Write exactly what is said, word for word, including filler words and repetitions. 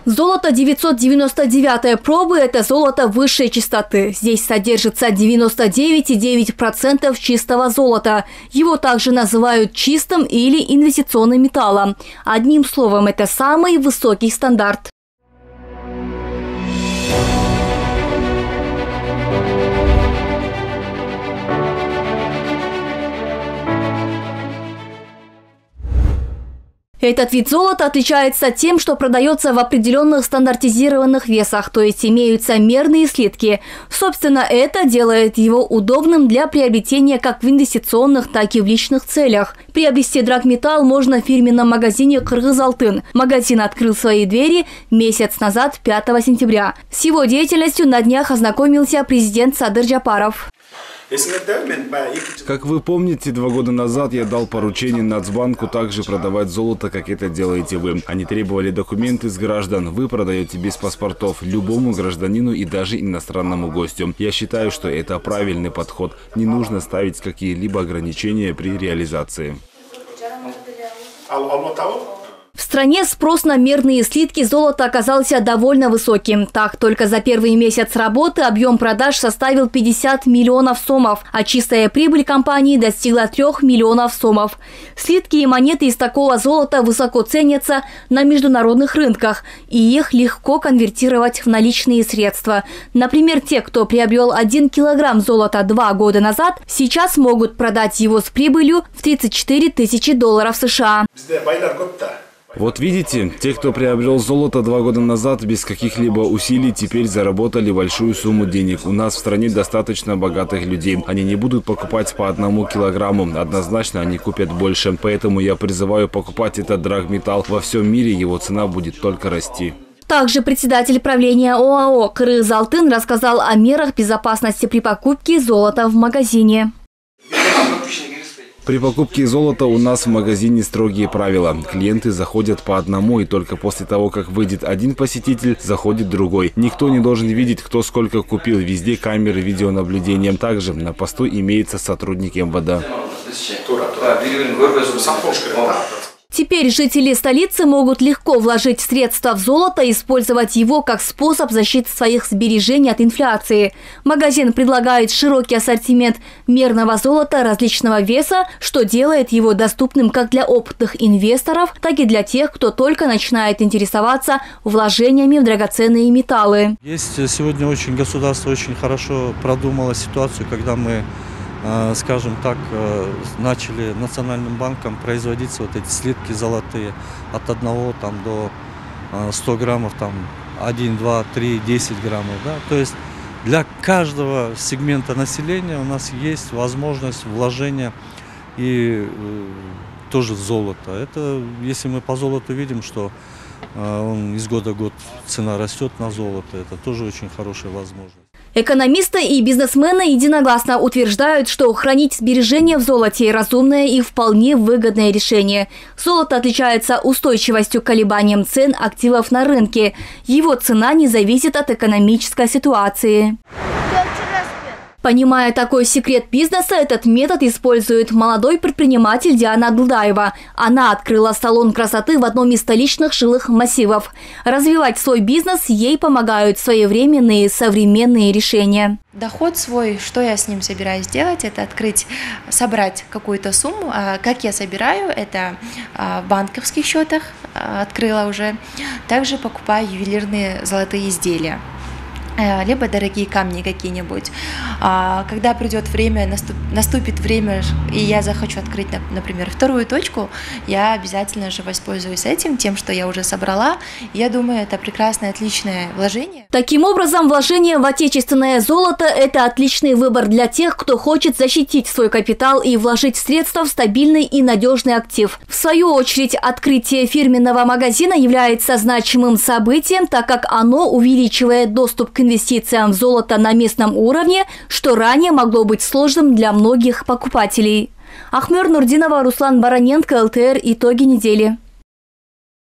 Золото девятьсот девяносто девятой пробы – это золото высшей чистоты. Здесь содержится девяносто девять и девять десятых процента чистого золота. Его также называют чистым или инвестиционным металлом. Одним словом, это самый высокий стандарт. Этот вид золота отличается тем, что продается в определенных стандартизированных весах, то есть имеются мерные слитки. Собственно, это делает его удобным для приобретения как в инвестиционных, так и в личных целях. Приобрести драгметалл можно в фирменном магазине «Кыргыз-Алтын». Магазин открыл свои двери месяц назад, пятого сентября. С его деятельностью на днях ознакомился президент Садыр Джапаров. Как вы помните, два года назад я дал поручение Нацбанку также продавать золото, как это делаете вы. Они требовали документы с граждан. Вы продаете без паспортов любому гражданину и даже иностранному гостю. Я считаю, что это правильный подход. Не нужно ставить какие-либо ограничения при реализации. В стране спрос на мерные слитки золота оказался довольно высоким. Так, только за первый месяц работы объем продаж составил пятьдесят миллионов сомов, а чистая прибыль компании достигла трёх миллионов сомов. Слитки и монеты из такого золота высоко ценятся на международных рынках, и их легко конвертировать в наличные средства. Например, те, кто приобрел один килограмм золота два года назад, сейчас могут продать его с прибылью в тридцать четыре тысячи долларов США. Вот видите, те, кто приобрел золото два года назад без каких-либо усилий, теперь заработали большую сумму денег. У нас в стране достаточно богатых людей. Они не будут покупать по одному килограмму. Однозначно они купят больше. Поэтому я призываю покупать этот драгметалл. Во всем мире его цена будет только расти. Также председатель правления ОАО «Кыргыз-Алтын» рассказал о мерах безопасности при покупке золота в магазине. При покупке золота у нас в магазине строгие правила. Клиенты заходят по одному, и только после того, как выйдет один посетитель, заходит другой. Никто не должен видеть, кто сколько купил. Везде камеры видеонаблюдения. Также на посту имеется сотрудник эм вэ дэ. Теперь жители столицы могут легко вложить средства в золото и использовать его как способ защиты своих сбережений от инфляции. Магазин предлагает широкий ассортимент мерного золота различного веса, что делает его доступным как для опытных инвесторов, так и для тех, кто только начинает интересоваться вложениями в драгоценные металлы. Есть сегодня очень государство очень хорошо продумало ситуацию, когда мы, скажем так, начали Национальным банком производиться вот эти слитки золотые от одного там, до ста граммов, там один, два, три, десять граммов. Да? То есть для каждого сегмента населения у нас есть возможность вложения и тоже золото. Это, если мы по золоту видим, что он из года в год цена растет на золото, это тоже очень хорошая возможность. Экономисты и бизнесмены единогласно утверждают, что хранить сбережения в золоте – разумное и вполне выгодное решение. Золото отличается устойчивостью к колебаниям цен активов на рынке. Его цена не зависит от экономической ситуации. Понимая такой секрет бизнеса, этот метод использует молодой предприниматель Диана Дулдаева. Она открыла салон красоты в одном из столичных жилых массивов. Развивать свой бизнес ей помогают своевременные современные решения. Доход свой, что я с ним собираюсь делать, это открыть, собрать какую-то сумму. Как я собираю, это в банковских счетах открыла уже. Также покупаю ювелирные золотые изделия, либо дорогие камни какие-нибудь. Когда придет время, наступит время, и я захочу открыть, например, вторую точку, я обязательно же воспользуюсь этим, тем, что я уже собрала. Я думаю, это прекрасное, отличное вложение. Таким образом, вложение в отечественное золото – это отличный выбор для тех, кто хочет защитить свой капитал и вложить средства в стабильный и надежный актив. В свою очередь, открытие фирменного магазина является значимым событием, так как оно увеличивает доступ к инвестициям в золото на местном уровне, что ранее могло быть сложным для многих покупателей. Ахмер Нурдинова, Руслан Бараненко, эл тэ эр. Итоги недели.